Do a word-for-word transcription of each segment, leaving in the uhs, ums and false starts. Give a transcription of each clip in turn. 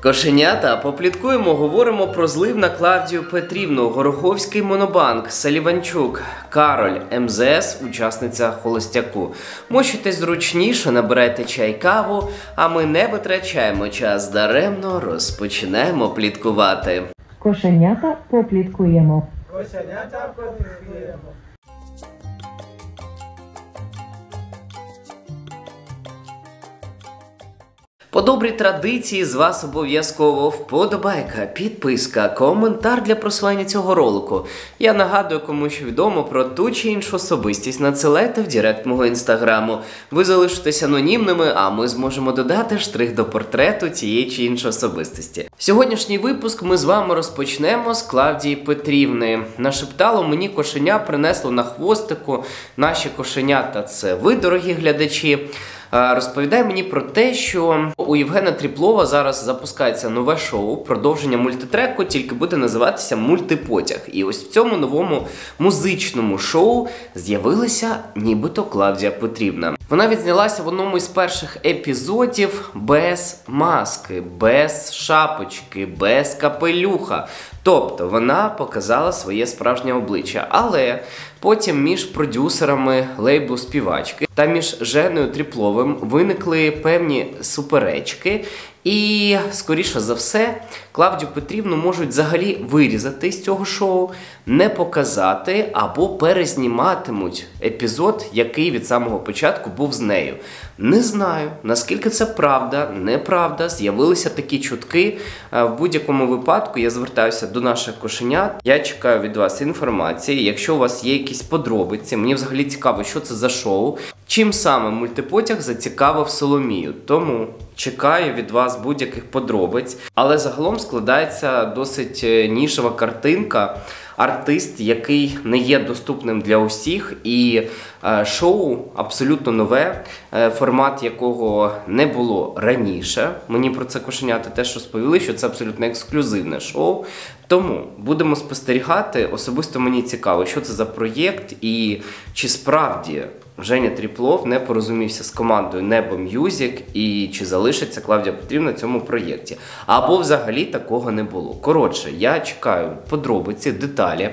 Кошенята, попліткуємо, говоримо про злив на Клавдію Петрівну, Гороховський монобанк, Саліванчук, Кароль, ем зе ес, учасниця Холостяку. Мощуйтесь зручніше, набирайте чай, каву, а ми не витрачаємо час даремно, розпочинаємо пліткувати. Кошенята, попліткуємо. Кошенята, попліткуємо. По добрій традиції з вас обов'язково вподобайка, підписка, коментар для просування цього ролику. Я нагадую, кому що відомо про ту чи іншу особистість, надсилайте в директ мого інстаграму. Ви залишитесь анонімними, а ми зможемо додати штрих до портрету цієї чи іншої особистості. Сьогоднішній випуск ми з вами розпочнемо з Клавдії Петрівни. Нашептало мені кошеня, принесло на хвостику. Наші кошенята – це ви, дорогі глядачі. Розповідає мені про те, що у Євгена Тріплова зараз запускається нове шоу, продовження мультитреку, тільки буде називатися «Мультипотяг». І ось в цьому новому музичному шоу з'явилася нібито Клавдія Петрівна. Вона відзнялася в одному із перших епізодів без маски, без шапочки, без капелюха. Тобто вона показала своє справжнє обличчя. Але потім між продюсерами лейблу співачки та між Женою Тріпловим виникли певні суперечки. І, скоріше за все, Клавдію Петрівну можуть взагалі вирізати з цього шоу, не показати або перезніматимуть епізод, який від самого початку був з нею. Не знаю, наскільки це правда, неправда, з'явилися такі чутки. В будь-якому випадку я звертаюся до наших кошенят. Я чекаю від вас інформації. Якщо у вас є якісь подробиці, мені взагалі цікаво, що це за шоу, чим саме мультипотяг зацікавив Соломію. Тому чекаю від вас будь-яких подробиць. Але загалом складається досить нішева картинка. Артист, який не є доступним для усіх, і е, шоу абсолютно нове, е, формат якого не було раніше. Мені про це кошенята теж розповіли, що це абсолютно ексклюзивне шоу. Тому будемо спостерігати. Особисто мені цікаво, що це за проєкт і чи справді Женя Тріплов не порозумівся з командою Небо М'юзік і чи залишиться Клавдія Петрівна в цьому проєкті. Або взагалі такого не було. Коротше, я чекаю подробиці, деталі.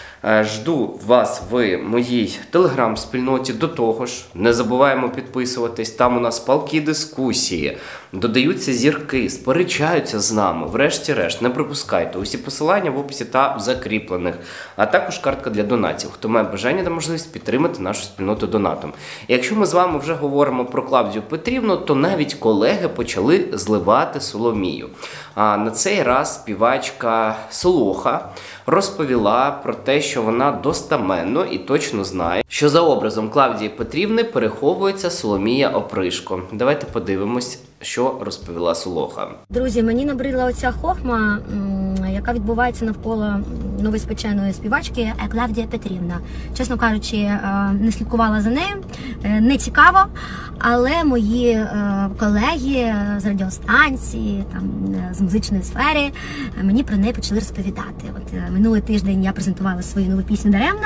Жду вас в моїй телеграм-спільноті. До того ж, не забуваємо підписуватись, там у нас палкі дискусії, додаються зірки, сперечаються з нами, врешті-решт, не пропускайте. Усі посилання в описі та в закріплених, а також картка для донатів, хто має бажання та можливість підтримати нашу спільноту донатом. І якщо ми з вами вже говоримо про Клавдію Петрівну, то навіть колеги почали зливати Соломію. А на цей раз співачка Солоха розповіла про те, що вона достаменно і точно знає, що за образом Клавдії Петрівни переховується Соломія Опришко. Давайте подивимось, що розповіла Солоха. Друзі, мені набридла оця хохма, яка відбувається навколо новоспеченої співачки Клавдія Петрівна. Чесно кажучи, не слідкувала за нею, не цікаво, але мої колеги з радіостанції, там, з музичної сфери, мені про неї почали розповідати. От минулий тиждень я презентувала свою нову пісню «Даремно»,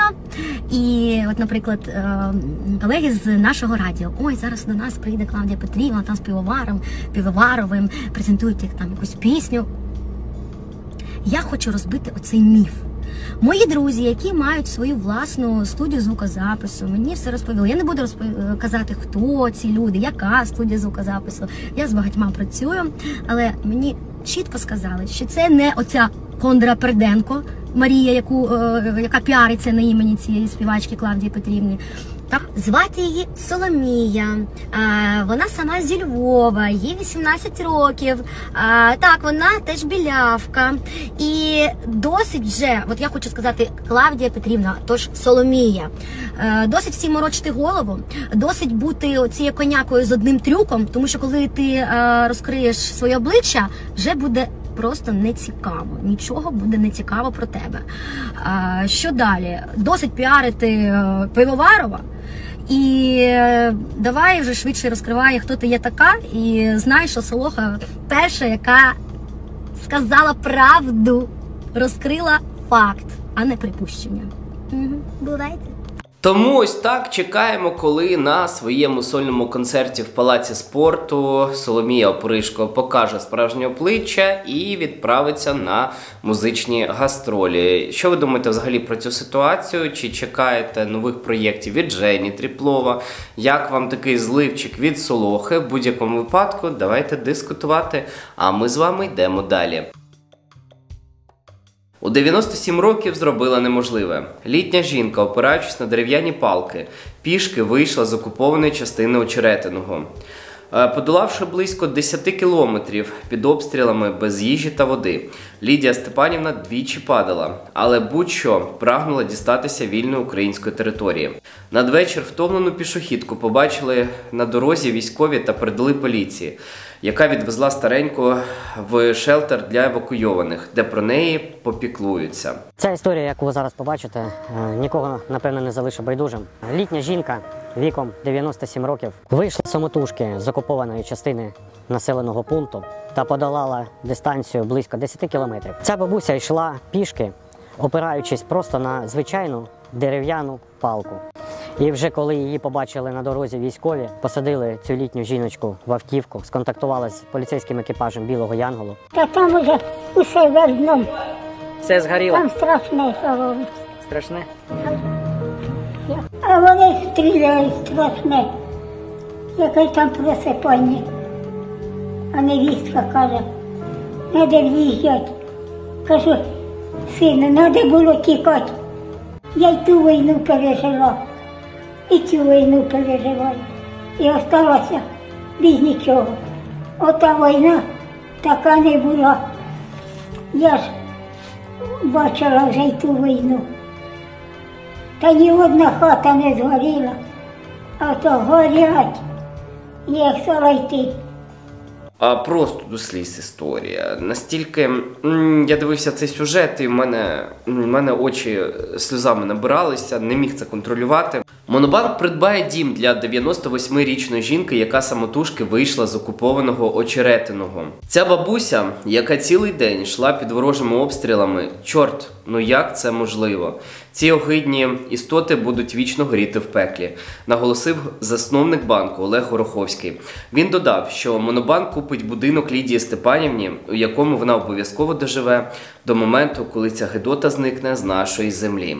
і от, наприклад, колеги з нашого радіо: ой, зараз до нас прийде Клавдія Петрівна, там з півоваром, півоваровим, презентують їх там якусь пісню. Я хочу розбити оцей міф. Мої друзі, які мають свою власну студію звукозапису, мені все розповіли. Я не буду розпов... казати, хто ці люди, яка студія звукозапису. Я з багатьма працюю, але мені чітко сказали, що це не оця Кондра Перденко Марія, яку, е, яка піариться на імені цієї співачки Клавдії Петрівни. Так, звати її Соломія, а, вона сама зі Львова, їй вісімнадцять років, а, так, вона теж білявка, і досить вже, от я хочу сказати, Клавдія Петрівна, тож Соломія, а, досить всім морочити голову, досить бути цією конякою з одним трюком, тому що коли ти а, розкриєш своє обличчя, вже буде просто не цікаво, нічого буде не цікаво про тебе. А, що далі? Досить піарити а, Пивоварова, і давай вже швидше розкривай, хто ти є така, і знай, що Солоха перша, яка сказала правду, розкрила факт, а не припущення. Угу. Бувайте. Тому ось так чекаємо, коли на своєму сольному концерті в Палаці спорту Соломія Опришко покаже справжнє обличчя і відправиться на музичні гастролі. Що ви думаєте взагалі про цю ситуацію? Чи чекаєте нових проєктів від Жені Тріплова? Як вам такий зливчик від Солохи? В будь-якому випадку давайте дискутувати, а ми з вами йдемо далі. У дев'яносто сім років зробила неможливе. Літня жінка, опираючись на дерев'яні палки, пішки вийшла з окупованої частини Очеретиного. Подолавши близько десять кілометрів під обстрілами без їжі та води, Лідія Степанівна двічі падала, але будь-що прагнула дістатися вільної української території. Надвечір втомлену пішохідку побачили на дорозі військові та передали поліції, яка відвезла стареньку в шелтер для евакуйованих, де про неї попіклуються. Ця історія, яку ви зараз побачите, нікого, напевно, не залишить байдужим. Літня жінка віком дев'яносто сім років вийшла самотужки з окупованої частини населеного пункту та подолала дистанцію близько десять кілометрів. Ця бабуся йшла пішки, опираючись просто на звичайну дерев'яну палку. І вже коли її побачили на дорозі військові, посадили цю літню жіночку в автівку, сконтактували з поліцейським екіпажем Білого Янголу. Та там уже усе верно. Все згоріло? Там страшне стало. Страшне? А вони стріляють страшне. Яке там просипання. А невістка каже, треба в'їжджати. Кажу, сину, треба було тікати. Я й ту війну пережила. І цю війну переживаю. І осталася без нічого. Ота війна така не була. Я ж бачила вже й ту війну. Та ні одна хата не згоріла, а то горять. Як стала йти. А просто до сліз історія. Настільки м, я дивився цей сюжет, і в мене, в мене очі сльозами набиралися, не міг це контролювати. Монобанк придбає дім для дев'яносто восьмирічної жінки, яка самотужки вийшла з окупованого Очеретиного. Ця бабуся, яка цілий день йшла під ворожими обстрілами, чорт, ну як це можливо? Ці огидні істоти будуть вічно горіти в пеклі, наголосив засновник банку Олег Гороховський. Він додав, що Монобанк купить будинок Лідії Степанівні, у якому вона обов'язково доживе до моменту, коли ця гидота зникне з нашої землі.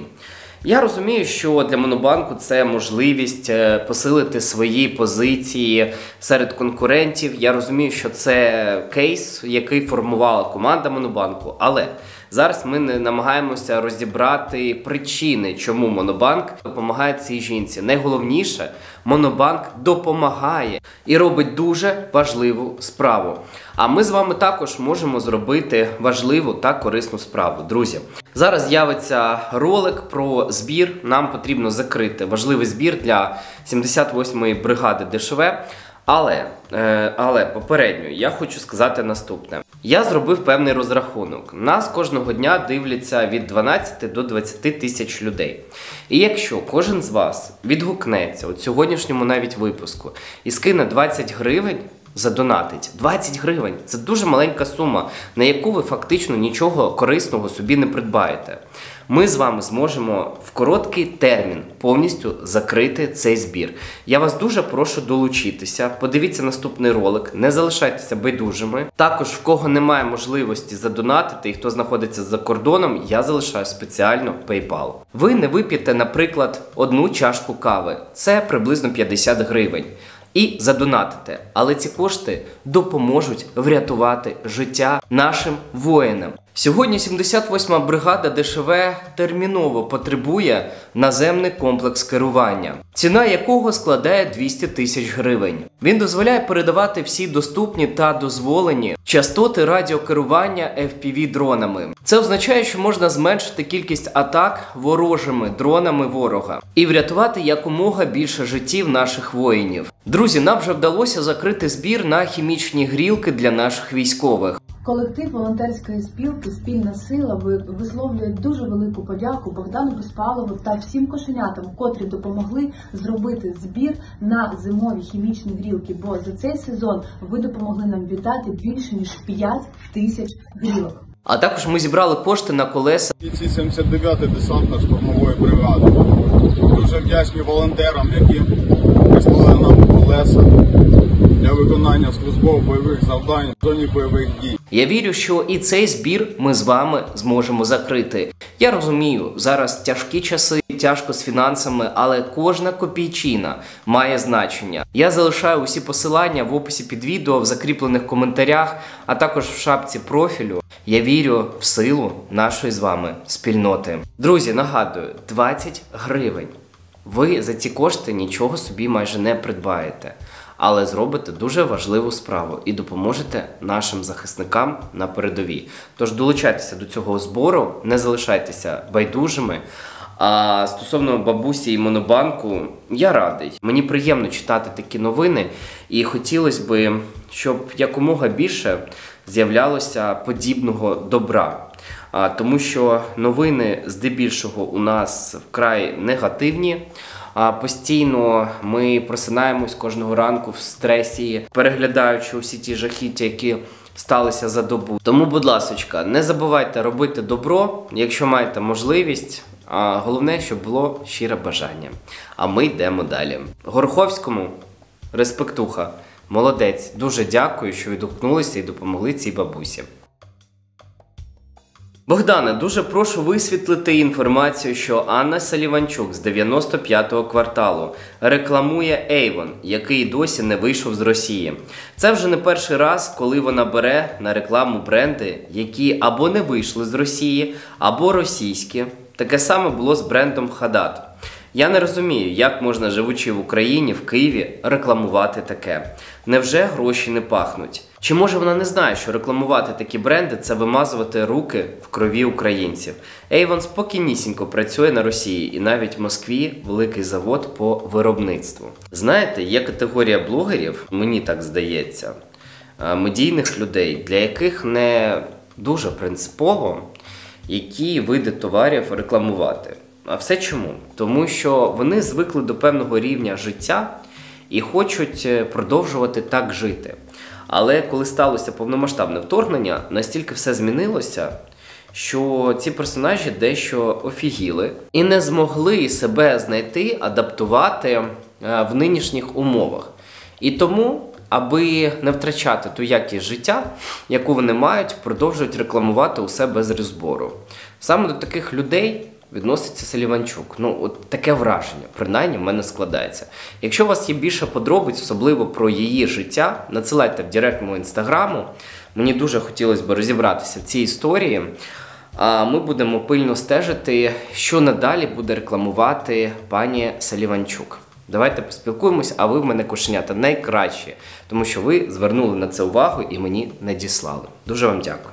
Я розумію, що для Монобанку це можливість посилити свої позиції серед конкурентів. Я розумію, що це кейс, який формувала команда Монобанку. Але зараз ми не намагаємося розібрати причини, чому Монобанк допомагає цій жінці. Найголовніше, Монобанк допомагає і робить дуже важливу справу. А ми з вами також можемо зробити важливу та корисну справу. Друзі, зараз з'явиться ролик про збір. Нам потрібно закрити важливий збір для сімдесят восьмої бригади Де Ше Ve. Але, е, але попередньо я хочу сказати наступне. Я зробив певний розрахунок. Нас кожного дня дивляться від дванадцяти до двадцяти тисяч людей. І якщо кожен з вас відгукнеться от сьогоднішньому навіть випуску і скине двадцять гривень, задонатить. двадцять гривень – це дуже маленька сума, на яку ви фактично нічого корисного собі не придбаєте. Ми з вами зможемо в короткий термін повністю закрити цей збір. Я вас дуже прошу долучитися, подивіться наступний ролик, не залишайтеся байдужими. Також, в кого немає можливості задонатити і хто знаходиться за кордоном, я залишаю спеціально PayPal. Ви не вип'єте, наприклад, одну чашку кави. Це приблизно п'ятдесят гривень. І задонатите. Але ці кошти допоможуть врятувати життя нашим воїнам. Сьогодні сімдесят восьма бригада Де Ше Ve терміново потребує наземний комплекс керування, ціна якого складає двісті тисяч гривень. Він дозволяє передавати всі доступні та дозволені частоти радіокерування еф пі ві-дронами. Це означає, що можна зменшити кількість атак ворожими дронами ворога і врятувати якомога більше життів наших воїнів. Друзі, нам вже вдалося закрити збір на хімічні грілки для наших військових. Колектив волонтерської спілки «Спільна сила» висловлює дуже велику подяку Богдану Безпалову та всім кошенятам, котрі допомогли зробити збір на зимові хімічні грілки, бо за цей сезон ви допомогли нам віддати більше ніж п'ять тисяч грілок. А також ми зібрали кошти на колеса Бійці сімдесят дев'ятої десантно-штурмової бригади. Дуже вдячні волонтерам, які прислали нам колеса для виконання службових бойових завдань в зоні бойових дій. Я вірю, що і цей збір ми з вами зможемо закрити. Я розумію, зараз тяжкі часи, тяжко з фінансами, але кожна копійчина має значення. Я залишаю усі посилання в описі під відео, в закріплених коментарях, а також в шапці профілю. Я вірю в силу нашої з вами спільноти. Друзі, нагадую, двадцять гривень. Ви за ці кошти нічого собі майже не придбаєте, але зробите дуже важливу справу і допоможете нашим захисникам на передовій. Тож долучайтеся до цього збору, не залишайтеся байдужими. А стосовно бабусі і Монобанку, я радий. Мені приємно читати такі новини і хотілося б, щоб якомога більше з'являлося подібного добра. А, тому що новини здебільшого у нас вкрай негативні. А, постійно ми просинаємось кожного ранку в стресі, переглядаючи усі ті жахіття, які сталися за добу. Тому, будь ласочка, не забувайте робити добро, якщо маєте можливість. А головне, щоб було щире бажання. А ми йдемо далі. Гороховському респектуха. Молодець. Дуже дякую, що відгукнулися і допомогли цій бабусі. Богдане, дуже прошу висвітлити інформацію, що Анна Саліванчук з дев'яносто п'ятого кварталу рекламує Avon, який досі не вийшов з Росії. Це вже не перший раз, коли вона бере на рекламу бренди, які або не вийшли з Росії, або російські. Таке саме було з брендом Хадад. Я не розумію, як можна, живучи в Україні, в Києві, рекламувати таке. Невже гроші не пахнуть? Чи може вона не знає, що рекламувати такі бренди – це вимазувати руки в крові українців? Avon спокійнісінько працює на Росії, і навіть в Москві великий завод по виробництву. Знаєте, є категорія блогерів, мені так здається, медійних людей, для яких не дуже принципово, які види товарів рекламувати. А все чому? Тому що вони звикли до певного рівня життя і хочуть продовжувати так жити. Але коли сталося повномасштабне вторгнення, настільки все змінилося, що ці персонажі дещо офігіли і не змогли себе знайти, адаптувати в нинішніх умовах. І тому, аби не втрачати ту якість життя, яку вони мають, продовжують рекламувати усе без розбору. Саме до таких людей відноситься Саліванчук. Ну, от таке враження, принаймні, в мене складається. Якщо у вас є більше подробиць, особливо про її життя, надсилайте в директ мого інстаграму. Мені дуже хотілося б розібратися в цій історії. А ми будемо пильно стежити, що надалі буде рекламувати пані Саліванчук. Давайте поспілкуємось, а ви в мене, кошенята, найкращі, тому що ви звернули на це увагу і мені надіслали. Дуже вам дякую.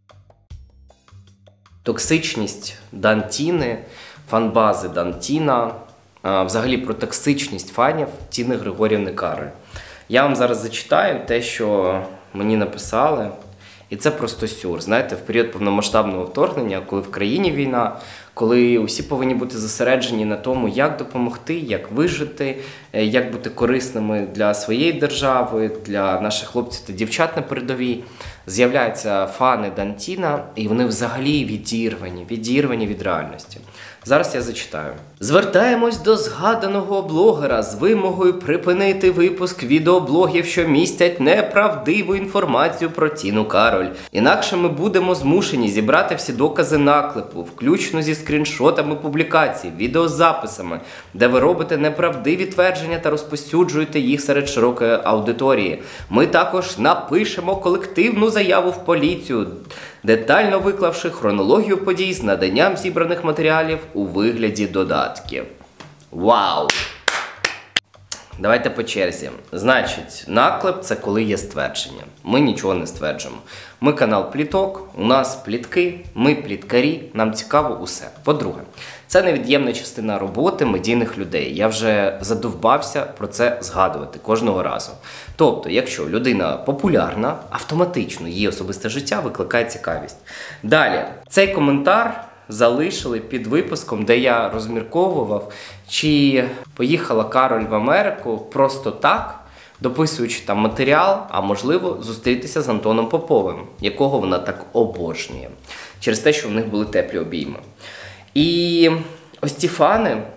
Токсичність Дантіни, фанбази Дантіна, взагалі про токсичність фанів Тіни Григорівни Кароль. Я вам зараз зачитаю те, що мені написали, і це просто сюр. Знаєте, в період повномасштабного вторгнення, коли в країні війна, коли усі повинні бути зосереджені на тому, як допомогти, як вижити, як бути корисними для своєї держави, для наших хлопців та дівчат на передовій, з'являються фани Дантіна, і вони взагалі відірвані, відірвані від реальності. Зараз я зачитаю. Звертаємось до згаданого блогера з вимогою припинити випуск відеоблогів, що містять неправдиву інформацію про Тіну Кароль. Інакше ми будемо змушені зібрати всі докази наклепу, включно зі скріншотами публікацій, відеозаписами, де ви робите неправдиві твердження та розповсюджуєте їх серед широкої аудиторії. Ми також напишемо колективну заяву в поліцію, детально виклавши хронологію подій з наданням зібраних матеріалів у вигляді додатків. Вау! Давайте по черзі. Значить, наклеп – це коли є ствердження. Ми нічого не стверджуємо. Ми канал Пліток, у нас плітки, ми пліткарі, нам цікаво усе. По-друге, це невід'ємна частина роботи медійних людей. Я вже задовбався про це згадувати кожного разу. Тобто, якщо людина популярна, автоматично її особисте життя викликає цікавість. Далі, цей коментар залишили під випуском, де я розмірковував, чи поїхала Кароль в Америку просто так, дописуючи там матеріал, а можливо зустрітися з Антоном Поповим, якого вона так обожнює, через те, що в них були теплі обійми. І ось ці фани,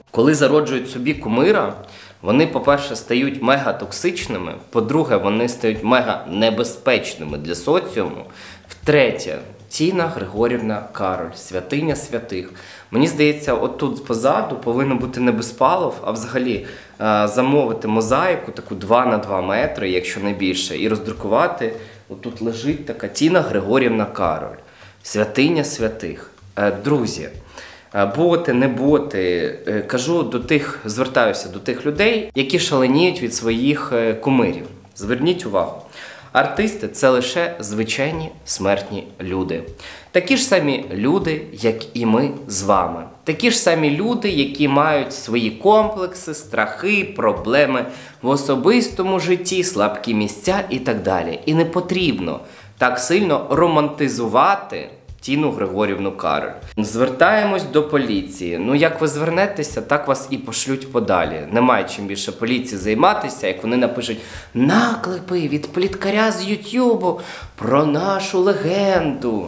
Коли зароджують собі кумира, вони, по-перше, стають мегатоксичними, по-друге, вони стають меганебезпечними для соціуму, втретє, Тіна Григорівна Кароль, святиня святих. Мені здається, отут позаду повинно бути не Безпалов, а взагалі замовити мозаїку, таку два на два метри, якщо не більше, і роздрукувати. Отут лежить така Тіна Григорівна Кароль, святиня святих. Друзі, боти, не боти, кажу до тих, звертаюся до тих людей, які шаленіють від своїх кумирів. Зверніть увагу. Артисти – це лише звичайні смертні люди. Такі ж самі люди, як і ми з вами. Такі ж самі люди, які мають свої комплекси, страхи, проблеми в особистому житті, слабкі місця і так далі. І не потрібно так сильно романтизувати Тіну Григорівну Кароль. Звертаємось до поліції. Ну, як ви звернетеся, так вас і пошлють подалі. Немає чим більше поліції займатися, як вони напишуть наклепи від пліткаря з Ютубу про нашу легенду.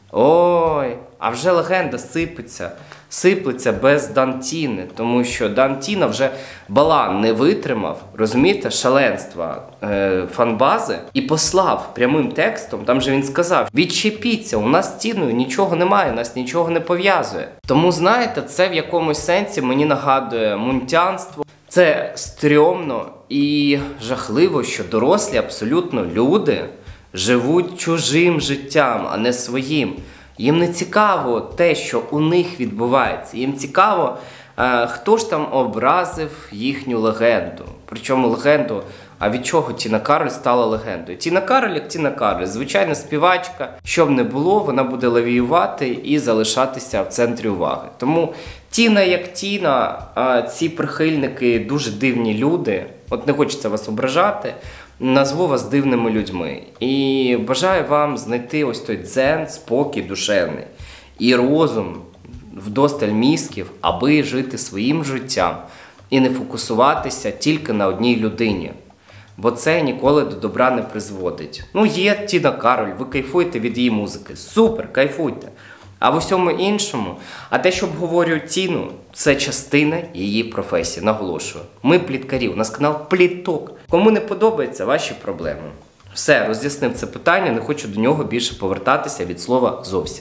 Ой, а вже легенда сипеться. Сиплеться без Дантіни, тому що Дантіна вже балан не витримав, розумієте, шаленства е, фанбази і послав прямим текстом, там же він сказав: відчепіться, у нас з Тіною нічого немає, нас нічого не пов'язує. Тому, знаєте, це в якомусь сенсі мені нагадує мунтянство. Це стрьомно і жахливо, що дорослі абсолютно люди живуть чужим життям, а не своїм. Їм не цікаво те, що у них відбувається. Їм цікаво, е, хто ж там образив їхню легенду. Причому легенду, а від чого Тіна Кароль стала легендою? Тіна Кароль як Тіна Кароль, звичайна співачка. Що б не було, вона буде лавіювати і залишатися в центрі уваги. Тому Тіна як Тіна, а ці прихильники дуже дивні люди. От не хочеться вас ображати. Назву вас дивними людьми. І бажаю вам знайти ось той дзен, спокій душевний і розум, вдосталь мізків, аби жити своїм життям і не фокусуватися тільки на одній людині. Бо це ніколи до добра не призводить. Ну, є Тіна Кароль, ви кайфуєте від її музики. Супер, кайфуйте. А в усьому іншому, а те, що обговорюють Тіну, це частина її професії, наголошую. Ми пліткарі, у нас канал Пліток. Кому не подобається, ваші проблеми. Все, роз'яснив це питання, не хочу до нього більше повертатися від слова зовсім.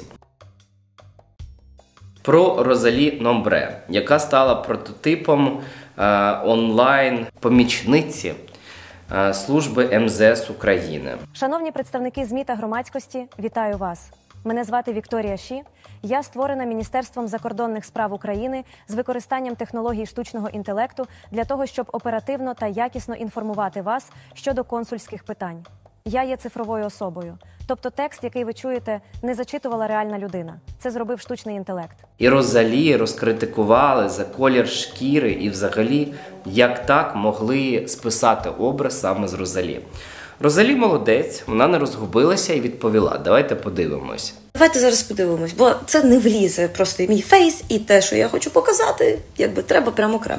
Про Розалі Номбре, яка стала прототипом е, онлайн-помічниці е, служби ем зе ес України. Шановні представники ЗМІ та громадськості, вітаю вас. Мене звати Вікторія Ші. Я створена Міністерством закордонних справ України з використанням технологій штучного інтелекту для того, щоб оперативно та якісно інформувати вас щодо консульських питань. Я є цифровою особою. Тобто текст, який ви чуєте, не зачитувала реальна людина. Це зробив штучний інтелект. І Розалі розкритикували за колір шкіри і взагалі, як так могли списати образ саме з Розалі. Розалі молодець, вона не розгубилася і відповіла. Давайте подивимось. Давайте зараз подивимось, бо це не влізе просто і мій фейс, і те, що я хочу показати, якби треба прямо окремо.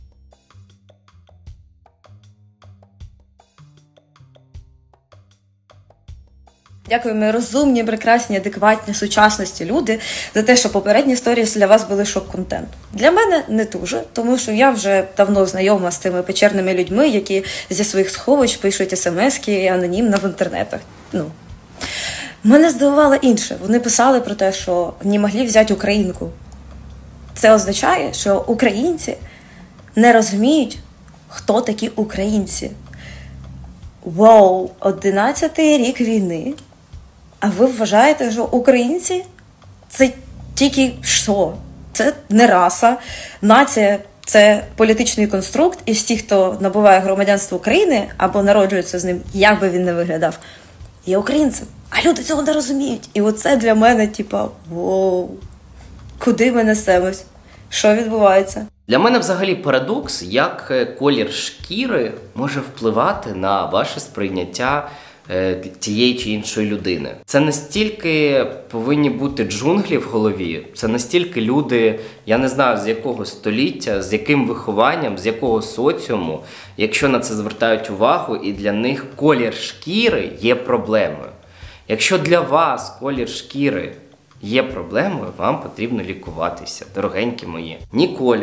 Дякую, ми розумні, прекрасні, адекватні, сучасності люди за те, що попередні сторіс для вас були шок-контент. Для мене не дуже, тому що я вже давно знайома з тими печерними людьми, які зі своїх сховищ пишуть смс-ки анонімно в інтернетах. Ну, мене здивувало інше. Вони писали про те, що не могли взяти українку. Це означає, що українці не розуміють, хто такі українці. Вау, одинадцятий рік війни. А ви вважаєте, що українці – це тільки що? Це не раса. Нація – це політичний конструкт, і всі, хто набуває громадянство України або народжується з ним, як би він не виглядав, є українцем. А люди цього не розуміють. І оце для мене, типа, воу, куди ми несемось? Що відбувається? Для мене взагалі парадокс, як колір шкіри може впливати на ваше сприйняття тієї чи іншої людини. Це настільки повинні бути джунглі в голові, це настільки люди, я не знаю з якого століття, з яким вихованням, з якого соціуму, якщо на це звертають увагу, і для них колір шкіри є проблемою. Якщо для вас колір шкіри є проблемою, вам потрібно лікуватися, дорогенькі мої. Ні колір,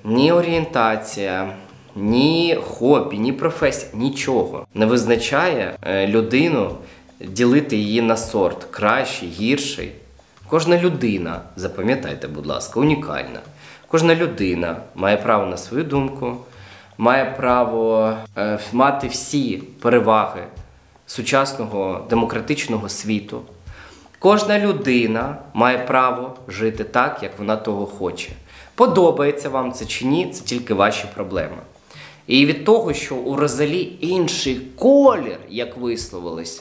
ні орієнтація, ні хобі, ні професія, нічого не визначає людину, ділити її на сорт, кращий, гірший. Кожна людина, запам'ятайте, будь ласка, унікальна. Кожна людина має право на свою думку, має право е, мати всі переваги сучасного демократичного світу. Кожна людина має право жити так, як вона того хоче. Подобається вам це чи ні, це тільки ваші проблеми. І від того, що у Розалі інший колір, як висловились,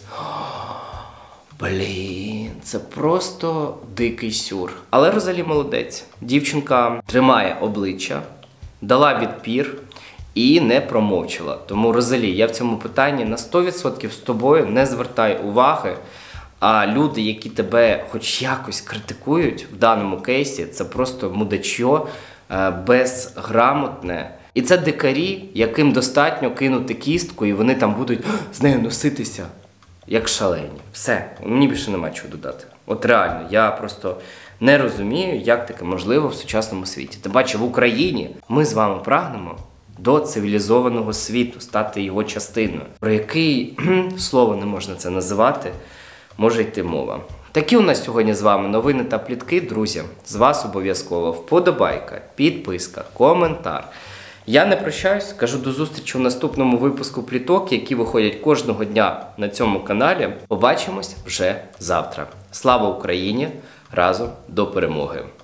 блін, це просто дикий сюр. Але Розалі молодець. Дівчинка тримає обличчя, дала відпір і не промовчала. Тому, Розалі, я в цьому питанні на сто відсотків з тобою, не звертай уваги. А люди, які тебе хоч якось критикують в даному кейсі, це просто мудачо, безграмотне. І це дикарі, яким достатньо кинути кістку, і вони там будуть з нею носитися, як шалені. Все, мені більше нема чого додати. От реально, я просто не розумію, як таке можливо в сучасному світі. Ти бачиш, в Україні ми з вами прагнемо до цивілізованого світу, стати його частиною. Про який слово не можна це називати, може йти мова. Такі у нас сьогодні з вами новини та плітки, друзі. З вас обов'язково вподобайка, підписка, коментар. Я не прощаюсь, кажу до зустрічі у наступному випуску пліток, які виходять кожного дня на цьому каналі. Побачимось вже завтра. Слава Україні! Разом до перемоги!